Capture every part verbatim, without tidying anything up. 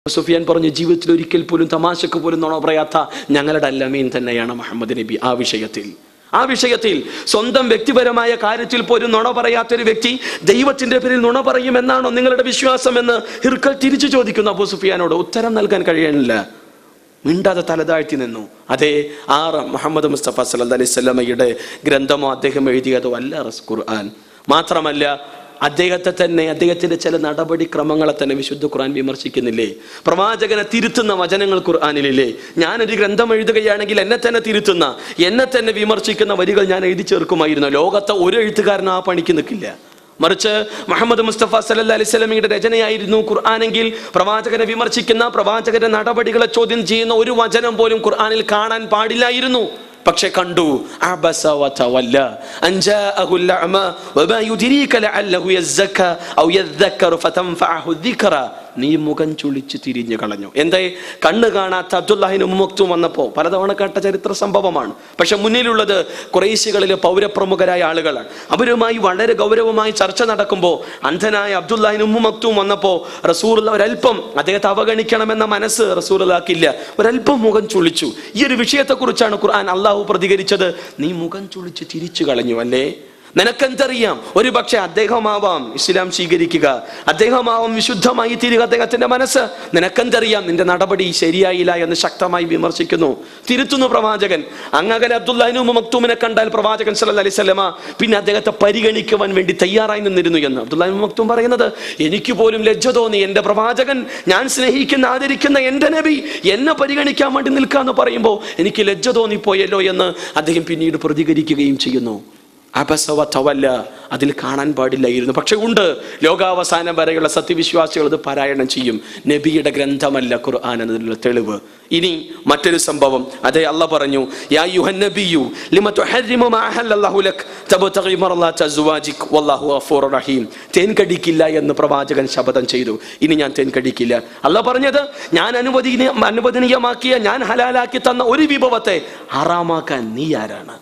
സുഫിയാൻ പറഞ്ഞു, ജീവിതത്തിൽ ഒരിക്കൽ പോലും തമാശക്ക് പോലും നുണ പറയാത്ത ഞങ്ങളുടെ അല്ലമീൻ തന്നെയാണ് മുഹമ്മദ് നബി. ആ വിഷയത്തിൽ ആ വിഷയത്തിൽ സ്വന്തം വ്യക്തിപരമായ കാര്യത്തിൽ പോലും നുണ പറയാത്തൊരു വ്യക്തി ദൈവത്തിന്റെ പേരിൽ നുണ പറയുമെന്നാണോ നിങ്ങളുടെ വിശ്വാസം എന്ന് ഹിർക്കൽ തിരിച്ചു ചോദിക്കുന്നു അബൂ സുഫിയാനോട്. ഉത്തരം നൽകാൻ കഴിയണില്ല, മിണ്ടാതെ തലതാഴ്ത്തി നിന്നു. അതേ ആ മുഹമ്മദ് മുസ്തഫ സല്ലല്ലാഹു അലൈഹി വസല്ലമയുടെ ഗ്രന്ഥമോ അദ്ദേഹം എഴുതിയതോ അല്ല ഖുർആൻ. മാത്രമല്ല അദ്ദേഹത്തെ തന്നെ, അദ്ദേഹത്തിന്റെ ചില നടപടിക്രമങ്ങളെ തന്നെ വിശുദ്ധ ഖുർആൻ വിമർശിക്കുന്നില്ലേ? പ്രവാചകനെ തിരുത്തുന്ന വചനങ്ങൾ ഖുർആനിലില്ലേ? ഞാനൊരു ഗ്രന്ഥം എഴുതുകയാണെങ്കിൽ എന്നെ തന്നെ തിരുത്തുന്ന, എന്നെ തന്നെ വിമർശിക്കുന്ന വരികൾ ഞാൻ എഴുതി ചേർക്കുമായിരുന്നു. ലോകത്തെ ഒരു എഴുത്തുകാരനും ആ പണിക്ക് നിൽക്കില്ല. മറിച്ച് മുഹമ്മദ് മുസ്തഫ സല്ലല്ലാഹു അലൈഹി വസല്ലമയുടെ രചനയായിരുന്നു ഖുർആനെങ്കിൽ പ്രവാചകനെ വിമർശിക്കുന്ന, പ്രവാചകന്റെ നടപടികളെ ചോദ്യം ചെയ്യുന്ന ഒരു വചനം പോലും ഖുർആനിൽ കാണാൻ പാടില്ലായിരുന്നു. പക്ഷെ കണ്ടു. അബസ വതവല്ല അൻ ജാഅഹുൽ അഅമ വമാ യുദ്രീക ലഅല്ലഹു യസ്സക്ക ഔ യദ്ദക്കറു ഫതൻഫഅഹു ദിക്റ. നീ മുഖം ചുളിച്ച് തിരിഞ്ഞു കളഞ്ഞു. എന്തേ? കണ്ണ് കാണാത്ത അബ്ദുല്ലാഹിബ്നു ഉമ്മ മക്തൂം വന്നപ്പോൾ പലതവണ കേട്ട ചരിത്ര സംഭവമാണ്. പക്ഷെ മുന്നിലുള്ളത് ഖുറൈശികളിലെ പൗരപ്രമുഖരായ ആളുകളാണ്. അവരുമായി വളരെ ഗൗരവമായി ചർച്ച നടക്കുമ്പോൾ അന്ധനായ അബ്ദുല്ലാഹിബ്നു ഉമ്മ മക്തൂം വന്നപ്പോൾ റസൂലുള്ള ഒരൽപ്പം അദ്ദേഹത്തെ അവഗണിക്കണമെന്ന മനസ്സ് റസൂലുള്ളാഹിക്കില്ല. ഒരൽപ്പം മുഖം ചുളിച്ചു. ഈ ഒരു വിഷയത്തെക്കുറിച്ചാണ് ഖുർആൻ അള്ളാഹു പ്രതികരിച്ചത്. നീ മുഖം ചുളിച്ച് തിരിച്ചു കളഞ്ഞു അല്ലേ? നിനക്കെന്തറിയാം? ഒരു പക്ഷെ അദ്ദേഹമാവാം ഇസ്ലാം സ്വീകരിക്കുക, അദ്ദേഹമാവാം വിശുദ്ധമായി തീരുക അദ്ദേഹത്തിന്റെ മനസ്സ്. നിനക്കെന്തറിയാം? നിന്റെ നടപടി ശരിയായില്ല എന്ന് ശക്തമായി വിമർശിക്കുന്നു, തിരുത്തുന്നു പ്രവാചകൻ. അങ്ങനെ അബ്ദുല്ലാഹിബ്നു ഉമ്മ മക്തൂമിനെ കണ്ടാൽ പ്രവാചകൻ സല്ലല്ലാഹു അലൈഹി വസല്ലമ പിന്നെ അദ്ദേഹത്തെ പരിഗണിക്കുവാൻ വേണ്ടി തയ്യാറായി നിന്നിരുന്നു എന്ന് അബ്ദുല്ലാഹിബ്നു ഉമ്മ മക്തൂം പറയുന്നത്. എനിക്ക് പോലും ലജ്ജ തോന്നി. എന്റെ പ്രവാചകൻ, ഞാൻ സ്നേഹിക്കുന്ന ആദരിക്കുന്ന എന്റെ നബി എന്നെ പരിഗണിക്കാൻ വേണ്ടി നിൽക്കാന്ന് പറയുമ്പോൾ എനിക്ക് ലജ്ജ തോന്നിപ്പോയല്ലോ എന്ന് അദ്ദേഹം പിന്നീട് പ്രതികരിക്കുകയും ചെയ്യുന്നു. അബസവതവല്ല, അതിൽ കാണാൻ പാടില്ലായിരുന്നു. പക്ഷെ ഉണ്ട്, ലോകാവസാനം വരെയുള്ള സത്യവിശ്വാസികൾ അത് പാരായണം ചെയ്യും. നബിയുടെ ഗ്രന്ഥമല്ല ഖുർആൻ എന്നതിനുള്ള തെളിവ്. ഇനി മറ്റൊരു സംഭവം. അതേ അല്ലാഹ് പറഞ്ഞു, യാ അയ്യുഹൻ നബിയ്യു ലിമ തുഹർരിമു മാ അഹല്ലല്ലാഹു ലക് തബ്തഗി മർളാത അസ്വാജിക് വല്ലാഹു ഗഫൂറുർ റഹീം. തേൻ കടിക്കില്ല എന്ന് പ്രവാചകൻ ശപഥം ചെയ്തു. ഇനി ഞാൻ തേൻ കടിക്കില്ല. അല്ലാഹ് പറഞ്ഞത്, ഞാൻ അനുവദനീയ അനുവദനീയമാക്കിയ, ഞാൻ ഹലാലാക്കി തന്ന ഒരു വിഭവത്തെ ഹറാമാക്കാൻ നീ ആരാണ്?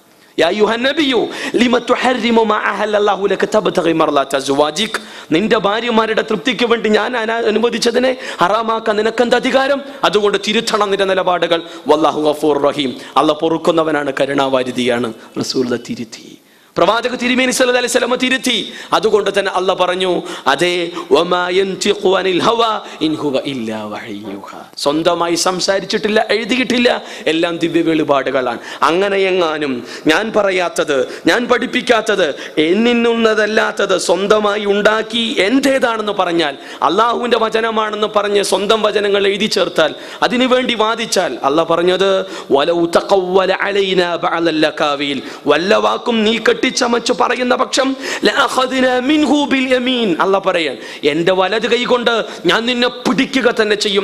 നിന്റെ ഭാര്യമാരുടെ തൃപ്തിക്ക് വേണ്ടി ഞാൻ അനുവദിച്ചതിനെ ഹറാമാക്കാൻ നിനക്കെന്ത് അധികാരം? അതുകൊണ്ട് തിരുത്തണം നിന്റെ നിലപാടുകൾ. വല്ലാഹു ഗഫൂറുർ റഹീം. അല്ലാഹ് പൊറുക്കുന്നവനാണ്, കരുണാവാരിധിയാണ്. റസൂൽ തിരുത്തി, പ്രവാചക തിരുമേനി സല്ലല്ലാഹു അലൈഹി വസല്ലം തിരുത്തി. അതുകൊണ്ട് തന്നെ അല്ലാഹ് പറഞ്ഞു, അതേ വമാ യൻതിഖു അനിൽ ഹവാ ഇൻ ഹുവ ഇല്ലാ വഹയ്യുഹ. സ്വന്തമായി സംസാരിച്ചിട്ടില്ല, എഴുതിയിട്ടില്ല, എല്ലാം ദിവ്യ വെളിപാടുകളാണ്. അങ്ങനെ എങ്ങാനും ഞാൻ പറയാത്തത്, ഞാൻ പഠിപ്പിക്കാത്തത്, എന്നിന്നുള്ളതല്ലാത്തത് സ്വന്തമായി ഉണ്ടാക്കി എന്റേതാണെന്ന് പറഞ്ഞാൽ, അള്ളാഹുവിന്റെ വചനമാണെന്ന് പറഞ്ഞ് സ്വന്തം വചനങ്ങൾ എഴുതി ചേർത്താൽ, അതിനുവേണ്ടി വാദിച്ചാൽ, അല്ലാഹ് പറഞ്ഞത് വലൗ തഖവ്വല അലൈനാ ബഅദൽ ലകാവീൽ, വല്ല വാക്കും നീ ചമച്ചു പറയുന്ന പക്ഷം അല്ലാഹ് പറയാൻ, എന്റെ വലത് കൈ കൊണ്ട് ഞാൻ നിന്നെ പിടിക്കുക തന്നെ ചെയ്യും.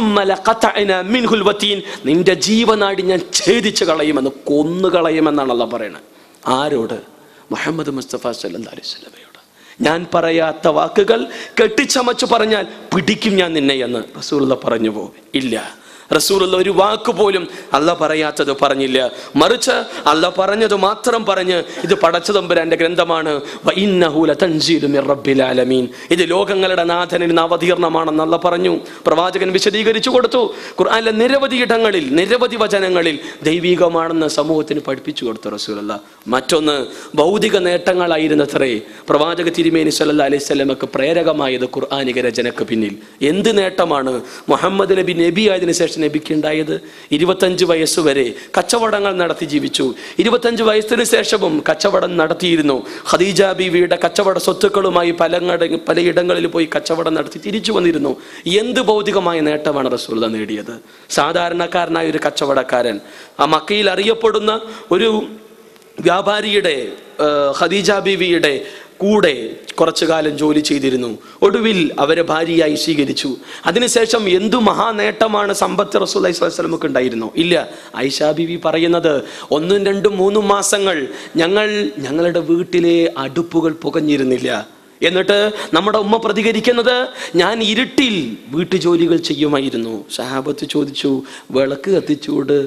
നിന്റെ ജീവനാടി ഞാൻ ഛേദിച്ചു കളയുമെന്ന്, കൊന്നു കളയുമെന്നാണ് അല്ലാഹ് പറയുന്നത്. ആരോട്? മുഹമ്മദ് മുസ്തഫ സല്ലല്ലാഹു അലൈഹി വസല്ലമയോട്. ഞാൻ പറയാത്ത വാക്കുകൾ കെട്ടിച്ചമച്ചു പറഞ്ഞാൽ പിടിക്കും ഞാൻ നിന്നെ എന്ന് റസൂലുള്ളാഹി പറഞ്ഞു പോ? ഇല്ല. റസൂലുള്ള ഒരു വാക്ക് പോലും അല്ലാഹ് പറയാത്തത് പറഞ്ഞില്ല. മറിച്ച് അല്ലാഹ് പറഞ്ഞത് മാത്രം പറഞ്ഞ്, ഇത് പടച്ചതമ്പുരാന്റെ ഗ്രന്ഥമാണ്, വഇന്നഹു ലതൻസീലു മിർ റബ്ബിൽ ആലമീൻ, ഇത് ലോകങ്ങളുടെ നാഥനിൽ നിന്ന് അവതീർണമാണെന്ന് അല്ലാഹ് പറഞ്ഞു. പ്രവാചകൻ വിശദീകരിച്ചു കൊടുത്തു. ഖുർആനിലെ നിരവധി ഇടങ്ങളിൽ, നിരവധി വചനങ്ങളിൽ ദൈവികമാണെന്ന് സമൂഹത്തിന് പഠിപ്പിച്ചു കൊടുത്തു റസൂലുള്ളാഹ്. മറ്റൊന്ന്, ഭൗതിക നേട്ടങ്ങളായിരുന്നത്രേ പ്രവാചക തിരുമേനി സല്ലല്ലാഹു അലൈഹി വസല്ലമക്ക് പ്രേരകമായത് ഖുർആനിക രചനക്ക് പിന്നിൽ. എന്ത് നേട്ടമാണ് മുഹമ്മദ് നബി നബി ആയതിനു ശേഷം നബിക്ക് ഉണ്ടായത്? ഇരുപത്തഞ്ച് വയസ്സ് വരെ കച്ചവടങ്ങൾ നടത്തി ജീവിച്ചു. ഇരുപത്തഞ്ച് വയസ്സിന് ശേഷവും കച്ചവടം നടത്തിയിരുന്നു. ഖദീജ ബീവിയുടെ കച്ചവട സ്വത്തുക്കളുമായി പലങ്ങട പലയിടങ്ങളിൽ പോയി കച്ചവടം നടത്തി തിരിച്ചു വന്നിരുന്നു. എന്ത് ഭൗതികമായ നേട്ടമാണ് റസൂലുള്ളാഹി നേടിയത്? സാധാരണക്കാരനായ ഒരു കച്ചവടക്കാരൻ, ആ മക്കയിൽ അറിയപ്പെടുന്ന ഒരു വ്യാപാരിയുടെ, ഖദീജ ബീവിയുടെ കൂടെ കുറച്ചു കാലം ജോലി ചെയ്തിരുന്നു. ഒടുവിൽ അവരെ ഭാര്യയായി സ്വീകരിച്ചു. അതിനുശേഷം എന്തു മഹാനേട്ടമാണ് സമ്പത്ത് റസൂലുള്ളാഹി സ്വല്ലല്ലാഹു അലൈഹി വസല്ലമക്ക് ഉണ്ടായിരുന്നോ? ഇല്ല. ആയിഷ ബീവി പറയുന്നത്, ഒന്നും രണ്ടും മൂന്നും മാസങ്ങൾ ഞങ്ങൾ ഞങ്ങളുടെ വീട്ടിലെ അടുപ്പുകൾ പുകഞ്ഞിരുന്നില്ല. എന്നിട്ട് നമ്മുടെ ഉമ്മ പ്രതികരിക്കുന്നത്, ഞാൻ ഇരുട്ടിൽ വീട്ടുജോലികൾ ചെയ്യുമായിരുന്നു. സഹാബത്ത് ചോദിച്ചു, വിളക്ക് കത്തിച്ചൂട്?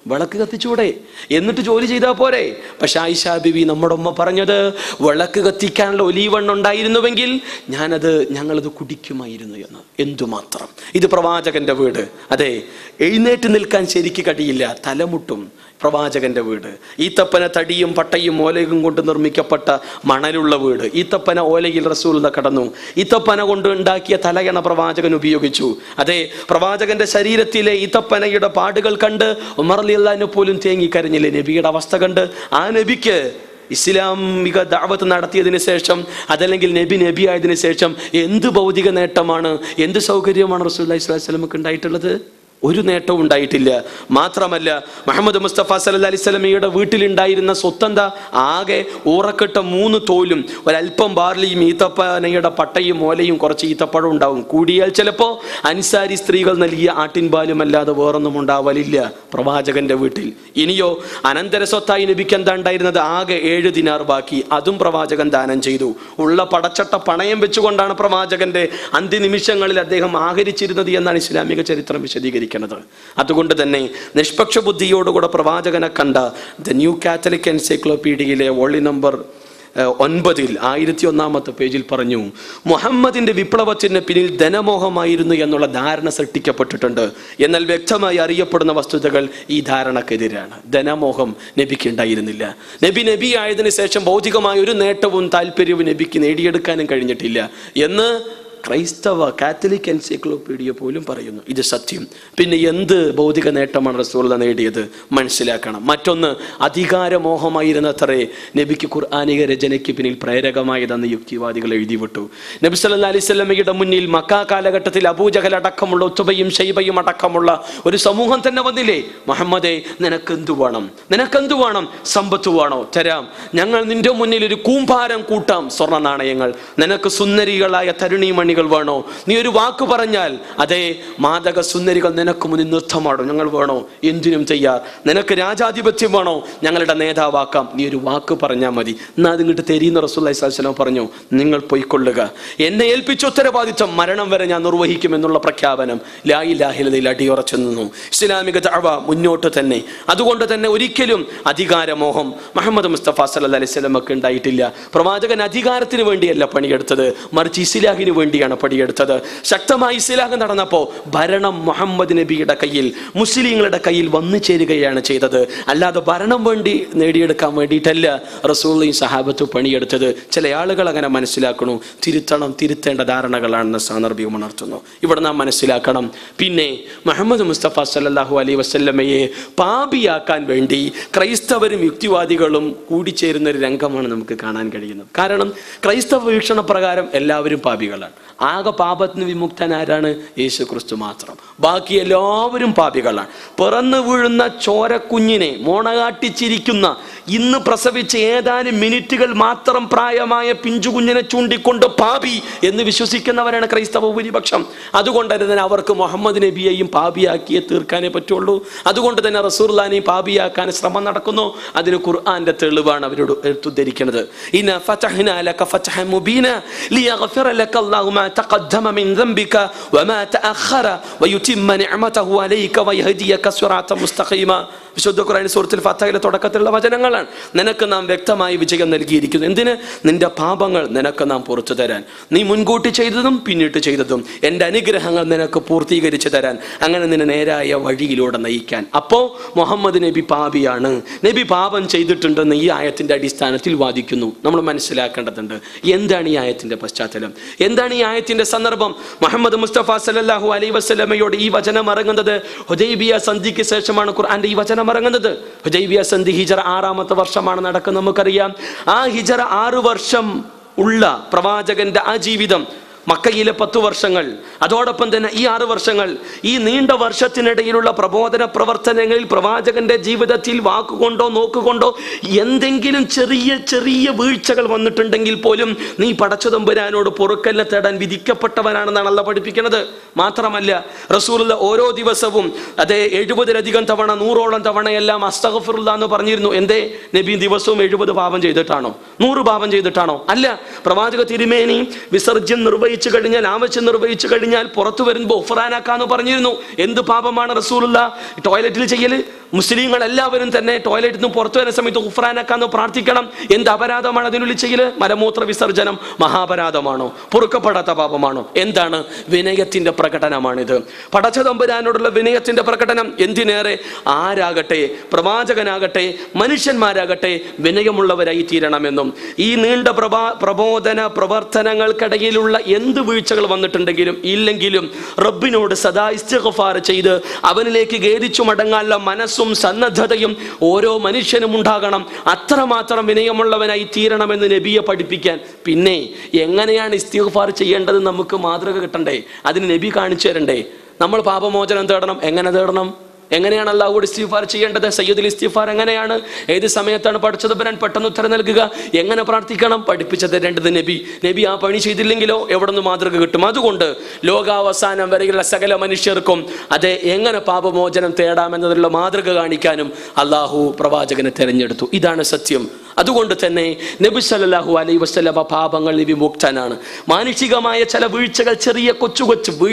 വിളക്ക് കത്തിച്ചൂടെ? എന്നിട്ട് ജോലി ചെയ്താൽ പോരെ? പക്ഷെ ആയിഷ ബിബി നമ്മുടെ ഉമ്മ പറഞ്ഞത്, വിളക്ക് കത്തിക്കാനുള്ള ഒലീവെണ്ണ ഉണ്ടായിരുന്നുവെങ്കിൽ ഞാനത് ഞങ്ങളത് കുടിക്കുമായിരുന്നു എന്ന്. എന്തുമാത്രം! ഇത് പ്രവാചകന്റെ വീട്. അതെ, എഴുന്നേറ്റ് നിൽക്കാൻ ശരിക്ക് കഴിയില്ല, തലമുട്ടും. പ്രവാചകന്റെ വീട്. ഈത്തപ്പന തടിയും പട്ടയും ഓലയും കൊണ്ട് നിർമ്മിക്കപ്പെട്ട മണലുള്ള വീട്. ഈത്തപ്പന ഓലയിൽ റസൂൽ കടന്നു. ഈത്തപ്പന കൊണ്ട് ഉണ്ടാക്കിയ തലയണ പ്രവാചകൻ ഉപയോഗിച്ചു. അതെ, പ്രവാചകന്റെ ശരീരത്തിലെ ഈത്തപ്പനയുടെ പാടുകൾ കണ്ട് ഉമർ റളിയല്ലാഹു അൻഹു പോലും തേങ്ങിക്കരഞ്ഞില്ലേ നബിയുടെ അവസ്ഥ കണ്ട്? ആ നബിക്ക് ഇസ്ലാമിക ദഅവത്ത് നടത്തിയതിന് ശേഷം, അതല്ലെങ്കിൽ നബി നബി ആയതിനു ശേഷം എന്ത് ഭൗതിക നേട്ടമാണ്, എന്ത് സൗകര്യമാണ് റസൂലുള്ളാഹി സ്വല്ലല്ലാഹു അലൈഹി വസല്ലമക്ക് ഉണ്ടായിട്ടുള്ളത്? ഒരു നേട്ടവും ഉണ്ടായിട്ടില്ല. മാത്രമല്ല, മുഹമ്മദ് മുസ്തഫ സല്ലല്ലാഹു അലൈഹി വസല്ലമയുടെ വീട്ടിലുണ്ടായിരുന്ന സ്വത്തന്ത ആകെ ഊറക്കെട്ട മൂന്ന് തോലും ഒരൽപ്പം ബാർലിയും ഈത്തപ്പനയുടെ പട്ടയും ഓലയും കുറച്ച് ഈത്തപ്പഴം ഉണ്ടാവും. കൂടിയാൽ ചിലപ്പോൾ അൻസാരി സ്ത്രീകൾ നൽകിയ ആട്ടിൻപാലും അല്ലാതെ വേറൊന്നും ഉണ്ടാവലില്ല പ്രവാചകന്റെ വീട്ടിൽ. ഇനിയോ അനന്തര സ്വത്തായി നബിക്ക് എന്താ ഉണ്ടായിരുന്നത്? ആകെ ഏഴ് ദിനാർ ബാക്കി. അതും പ്രവാചകൻ ദാനം ചെയ്തു. ഉള്ള പടച്ചട്ട പണയം വെച്ചുകൊണ്ടാണ് പ്രവാചകന്റെ അന്ത്യനിമിഷങ്ങളിൽ അദ്ദേഹം ആഹരിച്ചിരുന്നത് എന്നാണ് ഇസ്ലാമിക ചരിത്രം വിശദീകരിക്കുന്നത്. അതുകൊണ്ട് തന്നെ നിഷ്പക്ഷ ബുദ്ധിയോടുകൂടെ പ്രവാചകനെ കണ്ട ദ ന്യൂ കാത്തലിക് എൻസൈക്ലോപീഡിയയിലെ വോളി നമ്പർ ഒൻപതിൽ ആയിരത്തി ഒന്നാമത്തെ പേജിൽ പറഞ്ഞു, മുഹമ്മദിന്റെ വിപ്ലവത്തിന് പിന്നിൽ ധനമോഹമായിരുന്നു എന്നുള്ള ധാരണ സൃഷ്ടിക്കപ്പെട്ടിട്ടുണ്ട്. എന്നാൽ വ്യക്തമായി അറിയപ്പെടുന്ന വസ്തുതകൾ ഈ ധാരണക്കെതിരാണ്. ധനമോഹം നബിക്ക് ഉണ്ടായിരുന്നില്ല. നബി നബി ആയതിനു ശേഷം ഭൗതികമായ ഒരു നേട്ടവും താല്പര്യവും നബിക്ക് നേടിയെടുക്കാനും കഴിഞ്ഞിട്ടില്ല എന്ന് ക്രൈസ്തവ കാത്തലിക് എൻസൈക്ലോപീഡിയ പോലും പറയുന്നു. ഇത് സത്യം. പിന്നെ എന്ത് ഭൗതിക നേട്ടമാണ് റസൂലുള്ളാഹി നേടിയത്? മനസ്സിലാക്കണം. മറ്റൊന്ന്, അധികാരമോഹമായിരുന്നത്രേ നബിക്ക് ഖുർആനിക രചനയ്ക്ക് പിന്നിൽ പ്രേരകമായതെന്ന് യുക്തിവാദികൾ എഴുതിവിട്ടു. നബി സല്ലല്ലാഹു അലൈഹി വസല്ലമയുടെ മുന്നിൽ മക്ക കാലഘട്ടത്തിൽ അബൂജഹൽ അടക്കമുള്ള ഉത്ബയും ഷൈബയും അടക്കമുള്ള ഒരു സമൂഹം തന്നെ വന്നില്ലേ, മുഹമ്മദേ നിനക്കെന്തു വേണം? നിനക്കെന്തു വേണം? സമ്പത്ത് വേണോ? തരാം. ഞങ്ങൾ നിന്റെ മുന്നിൽ ഒരു കൂമ്പാരം കൂട്ടാം സ്വർണ്ണ നാണയങ്ങൾ. നിനക്ക് സുന്ദരികളായ തരുണിമണി വേണോ? നീ ഒരു വാക്ക് പറഞ്ഞാൽ അതേ മാദക സുന്ദരികൾ നിനക്ക് മുന്നിൽ നൃത്തമാടോ? ഞങ്ങൾ വേണോ? എന്തിനും തയ്യാർ. നിനക്ക് രാജാധിപത്യം വേണോ? ഞങ്ങളുടെ നേതാവാക്കാം. നീ ഒരു വാക്ക് പറഞ്ഞാൽ മതി. എന്നാ അതിങ്ങോട്ട് തെരീന്ന് റസൂലുള്ളാഹി സ്വല്ലല്ലാഹു അലൈഹി വസല്ലം പറഞ്ഞു. നിങ്ങൾ പൊയ്ക്കൊള്ളുക, എന്നെ ഏൽപ്പിച്ച ഉത്തരവാദിത്വം മരണം വരെ ഞാൻ നിർവഹിക്കും എന്നുള്ള പ്രഖ്യാപനം ലാ ഇലാഹ ഇല്ലല്ലാഹ് അടിയുറച്ചു നിന്നു. ഇസ്ലാമിക ദഅവ മുന്നോട്ട് തന്നെ. അതുകൊണ്ട് തന്നെ ഒരിക്കലും അധികാരമോഹം മുഹമ്മദ് മുസ്തഫ സല്ലല്ലാഹു അലൈഹി വസല്ലമക്ക് ഉണ്ടായിട്ടില്ല. പ്രവാചകൻ അധികാരത്തിന് വേണ്ടിയല്ല പണിയെടുത്തത്, മറിച്ച് ഇസ്ലാഹിന് വേണ്ടി പടിയെടുത്തത്. ശക്തമായി ഇസ്ലാഹ് നടന്നപ്പോൾ ഭരണം മുഹമ്മദ് നബിയുടെ കയ്യിൽ, മുസ്ലിങ്ങളുടെ കയ്യിൽ വന്നു ചേരുകയാണ് ചെയ്തത്. അല്ലാതെ ഭരണം വേണ്ടി നേടിയെടുക്കാൻ വേണ്ടിയിട്ടല്ല റസൂലുള്ളാഹി സഹാബത്ത് പണിയെടുത്തത്. ചില ആളുകൾ അങ്ങനെ മനസ്സിലാക്കണു. തിരുത്തണം, തിരുത്തേണ്ട ധാരണകളാണെന്ന് സാന്ദർഭികം ഉണർത്തുന്നു. ഇവിടെ നാം മനസ്സിലാക്കണം. പിന്നെ മുഹമ്മദ് മുസ്തഫ സല്ലല്ലാഹു അലൈഹി വസല്ലമയെ പാപിയാക്കാൻ വേണ്ടി ക്രൈസ്തവരും യുക്തിവാദികളും കൂടിച്ചേരുന്ന ഒരു രംഗമാണ് നമുക്ക് കാണാൻ കഴിയുന്നത്. കാരണം ക്രൈസ്തവ വീക്ഷണ പ്രകാരം എല്ലാവരും പാപികളാണ്. ആകെ പാപത്തിന് വിമുക്തനാരാണ്? യേശു ക്രിസ്തു മാത്രം. ബാക്കി എല്ലാവരും പാപികളാണ്. പിറന്നു വീഴുന്ന ചോരക്കുഞ്ഞിനെ മോണകാട്ടിച്ചിരിക്കുന്ന, ഇന്ന് പ്രസവിച്ച ഏതാനും മിനിറ്റുകൾ മാത്രം പ്രായമായ പിഞ്ചുകുഞ്ഞിനെ ചൂണ്ടിക്കൊണ്ട് പാപി എന്ന് വിശ്വസിക്കുന്നവരാണ് ക്രൈസ്തവ ഭൂരിപക്ഷം. അതുകൊണ്ട് തന്നെ അവർക്ക് മുഹമ്മദ് നബിയെയും പാപിയാക്കിയേ തീർക്കാനേ പറ്റുള്ളൂ. അതുകൊണ്ട് തന്നെ റസൂലുള്ളാഹിനെയും പാപിയാക്കാൻ ശ്രമം നടക്കുന്നു. അതിന് ഖുർആന്റെ തെളിവാണ് അവരോട് എടുത്തുദ്ധരിക്കുന്നത്. ഇന്ന ഫതഹ്നാ ലക ഫതഹൻ മുബീന ലിയഗ്ഫിറ ലക അല്ലാഹു മാ തഖദ്ദമ മിൻ ദംബിക വമാ തഅഖറ വയുതിമ്മ നിഅമതഹു അലൈക വയഹ്ദിയക സിറാത്തൻ മുസ്തഖീമ. വിശുദ്ധ ഖുർആൻ സൂറത്തുൽ ഫാത്തിഹയിലെ തുടക്കത്തിലുള്ള വചനങ്ങളാണ്. നിനക്ക് നാം വ്യക്തമായി വിജയം നൽകിയിരിക്കുന്നു. എന്തിന്? നിന്റെ പാപങ്ങൾ നിനക്ക് നാം പുറത്തു തരാൻ, നീ മുൻകൂട്ടി ചെയ്തതും പിന്നിട്ട് ചെയ്തതും എൻ്റെ അനുഗ്രഹങ്ങൾ നിനക്ക് പൂർത്തീകരിച്ചു തരാൻ, അങ്ങനെ നിന്നെ നേരായ വഴിയിലൂടെ നയിക്കാൻ. അപ്പോൾ മുഹമ്മദ് നബി പാപിയാണ്, നബി പാപം ചെയ്തിട്ടുണ്ടെന്ന് ഈ ആയത്തിന്റെ അടിസ്ഥാനത്തിൽ വാദിക്കുന്നു. നമ്മൾ മനസ്സിലാക്കേണ്ടതുണ്ട് എന്താണ് ഈ ആയത്തിന്റെ പശ്ചാത്തലം, എന്താണ് ഈ ആയത്തിന്റെ സന്ദർഭം. മുഹമ്മദ് മുസ്തഫ സല്ലല്ലാഹു അലൈഹി വസല്ലമയോട് ഈ വചനം ഇറങ്ങുന്നത് ഹുദൈബിയ സന്ധിക്ക് ശേഷമാണ്. ഖുർആന്റെ ഈ വചനം ഇറങ്ങുന്നത് ഹുദൈബിയ സന്ധി ഹിജറ ആറാമത്തെ വർഷമാണ് നടക്കുന്നത്. നമുക്കറിയാം ആ ഹിജറ ആറ് വർഷം ഉള്ള പ്രവാചകന്റെ ആ ജീവിതം, മക്കയിലെ പത്തു വർഷങ്ങൾ, അതോടൊപ്പം തന്നെ ഈ ആറ് വർഷങ്ങൾ, ഈ നീണ്ട വർഷത്തിനിടയിലുള്ള പ്രബോധന പ്രവർത്തനങ്ങളിൽ പ്രവാചകന്റെ ജീവിതത്തിൽ വാക്കുകൊണ്ടോ നോക്കുകൊണ്ടോ എന്തെങ്കിലും ചെറിയ ചെറിയ വീഴ്ചകൾ വന്നിട്ടുണ്ടെങ്കിൽ പോലും നീ പടച്ചതമ്പുരാനോട് പൊറുക്കലിനെ തേടാൻ വിധിക്കപ്പെട്ടവനാണെന്നാണ് അല്ലാഹു പഠിപ്പിക്കുന്നത്. മാത്രമല്ല റസൂലുള്ള ഓരോ ദിവസവും അതേ എഴുപതിലധികം തവണ, നൂറോളം തവണയെല്ലാം അസ്തഗ്ഫിറുല്ലാഹ് എന്ന് പറഞ്ഞിരുന്നു. എന്തേ? നബി ദിവസവും എഴുപത് പാപം ചെയ്തിട്ടാണോ? നൂറ് പാപം ചെയ്തിട്ടാണോ? അല്ല. പ്രവാചക തിരുമേനി വിസർജ്യം നിർവഹിച്ചു കഴിഞ്ഞാൽ, ആവശ്യം നിർവഹിച്ചു കഴിഞ്ഞാൽ പുറത്തു വരുമ്പോൾ ഉഫ്രാനാക്കാന്ന് പറഞ്ഞിരുന്നു. എന്ത് പാപമാണ് റസൂലുള്ള ടോയ്ലറ്റിൽ ചെയ്യല്? മുസ്ലിങ്ങൾ എല്ലാവരും തന്നെ ടോയ്ലറ്റിൽ നിന്ന് പുറത്തു വരുന്ന സമയത്ത് ഗുഫ്രാനക്കാന്ന് പ്രാർത്ഥിക്കണം. എന്ത് അപരാധമാണ് അതിനുള്ളിൽ ചെയ്യല്? മലമൂത്ര വിസർജനം മഹാപരാധമാണോ? പൊറുക്കപ്പെടാത്ത പാപമാണോ? എന്താണ്? വിനയത്തിന്റെ പ്രകടനമാണിത്. പടച്ച തമ്പുരാനോടുള്ള വിനയത്തിന്റെ പ്രകടനം. എന്തിനേറെ ആരാകട്ടെ, പ്രവാചകനാകട്ടെ, മനുഷ്യന്മാരാകട്ടെ വിനയമുള്ളവരായി തീരണമെന്നും ഈ നീണ്ട പ്രഭാ പ്രബോധന പ്രവർത്തനങ്ങൾക്കിടയിലുള്ള എന്ത് വീഴ്ചകൾ വന്നിട്ടുണ്ടെങ്കിലും ഇല്ലെങ്കിലും റബ്ബിനോട് സദാ ഇസ്തിഗ്ഫാർ ചെയ്ത് അവനിലേക്ക് ഖേദിച്ചു മടങ്ങാനുള്ള മനസ്സും സന്നദ്ധതയും ഓരോ മനുഷ്യനും ഉണ്ടാകണം. അത്രമാത്രം വിനയമുള്ളവനായി തീരണമെന്ന് നബിയെ പഠിപ്പിക്കാൻ. പിന്നെ എങ്ങനെയാണ് ഇസ്തിഗ്ഫാർ ചെയ്യേണ്ടത് നമുക്ക് മാതൃക കിട്ടണ്ടേ? അതിന് നബി കാണിച്ചു തരണ്ടേ? നമ്മൾ പാപമോചനം തേടണം. എങ്ങനെ തേടണം? എങ്ങനെയാണ് അല്ലാഹുവോട് ഇസ്തിഗ്ഫാർ ചെയ്യേണ്ടത്? സയ്യിദുൽ ഇസ്തിഗ്ഫാർ എങ്ങനെയാണ്? ഏത് സമയത്താണ് പഠിച്ചതമ്പുരാൻ പെട്ടെന്ന് ഉത്തരം നൽകുക? എങ്ങനെ പ്രാർത്ഥിക്കണം? പഠിപ്പിച്ചു തരേണ്ടത് നബി. നബി ആ പണി ചെയ്തില്ലെങ്കിലോ എവിടെ നിന്ന് മാതൃക കിട്ടും? അതുകൊണ്ട് ലോകാവസാനം വരെയുള്ള സകല മനുഷ്യർക്കും അതെ എങ്ങനെ പാപമോചനം തേടാമെന്നതിലുള്ള മാതൃക കാണിക്കാനും അള്ളാഹു പ്രവാചകനെ തെരഞ്ഞെടുത്തു. ഇതാണ് സത്യം. അതുകൊണ്ട് തന്നെ നബി സല്ലല്ലാഹു അലൈഹി വസല്ലമ പാപങ്ങളിൽ വിമുക്തനാണ്. മാനുഷികമായ ചില വീഴ്ചകൾ, ചെറിയ കൊച്ചു കൊച്ചു